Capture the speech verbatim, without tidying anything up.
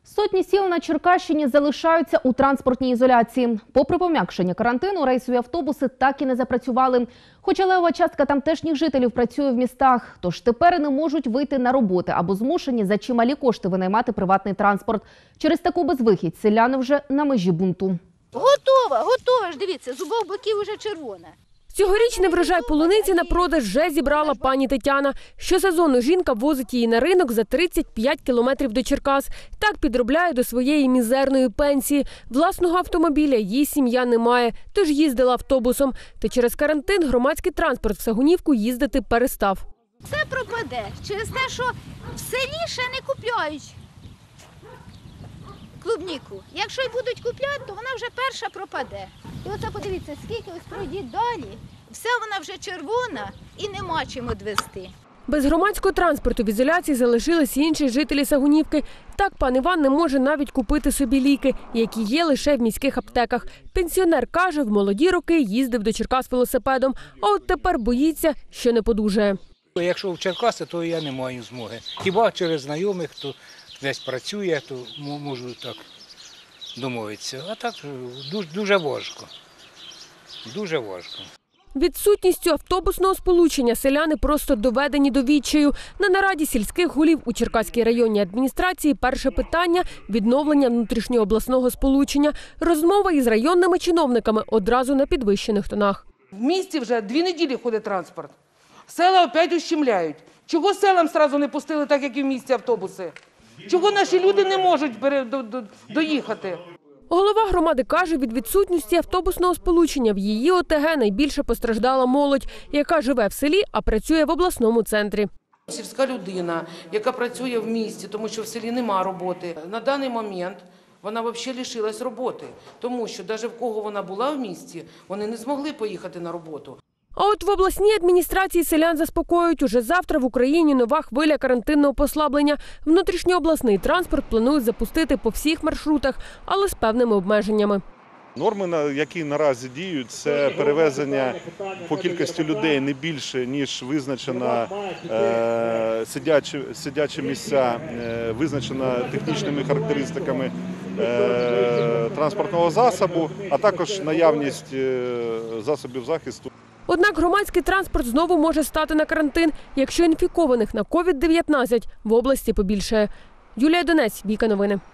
Сотні сіл на Черкащині залишаються у транспортній ізоляції. Попри пом'якшення карантину, рейсові автобуси так і не запрацювали. Хоча левова частка тамтешніх жителів працює в містах, тож тепер не можуть вийти на роботи або змушені за чималі кошти винаймати приватний транспорт. Через таку безвихідь селяни вже на межі бунту. Готова, готова ж, дивіться, з обох боків вже червона. Цьогорічний врожай полуниці на продаж вже зібрала пані Тетяна. Щосезонно жінка возить її на ринок за тридцять п'ять кілометрів до Черкас. Так підробляє до своєї мізерної пенсії. Власного автомобіля її сім'я не має, тож їздила автобусом. Та через карантин громадський транспорт в Сагунівку їздити перестав. Все пропаде через те, що в селі ще не купляють клубніку. Якщо й будуть купляти, то вона вже перша пропаде. І оце подивіться, скільки ось пройдіть далі, все вона вже червона і нема чим відвезти. Без громадського транспорту в ізоляції залишились інші жителі Сагунівки. Так пан Іван не може навіть купити собі ліки, які є лише в міських аптеках. Пенсіонер каже, в молоді роки їздив до Черкас велосипедом, а от тепер боїться, що не подужає. Якщо в Черкаси, то я не маю змоги. Хіба через знайомих, хто десь працює, то можу так домовитися. А так дуже, дуже важко. Дуже важко. Відсутністю автобусного сполучення селяни просто доведені до відчаю. На нараді сільських голів у Черкаській районній адміністрації перше питання – відновлення внутрішньообласного сполучення. Розмова із районними чиновниками одразу на підвищених тонах. В місті вже дві неділі ходить транспорт. Села опять ущемляють. Чого селам одразу не пустили так, як і в місті автобуси? Чого наші люди не можуть доїхати? Голова громади каже, від відсутності автобусного сполучення в її О Те Ге найбільше постраждала молодь, яка живе в селі, а працює в обласному центрі. Сільська людина, яка працює в місті, тому що в селі нема роботи, на даний момент вона взагалі лишилась роботи, тому що навіть в кого вона була в місті, вони не змогли поїхати на роботу. А от в обласній адміністрації селян заспокоюють, уже завтра в Україні нова хвиля карантинного послаблення. Внутрішньообласний транспорт планують запустити по всіх маршрутах, але з певними обмеженнями. Норми, які наразі діють, це перевезення по кількості людей не більше, ніж визначена е, сидячі, сидячі місця, е, визначена технічними характеристиками е, транспортного засобу, а також наявність е, засобів захисту. Однак громадський транспорт знову може стати на карантин, якщо інфікованих на ковід дев'ятнадцять в області побільшає. Юлія Донець, Віка Новини.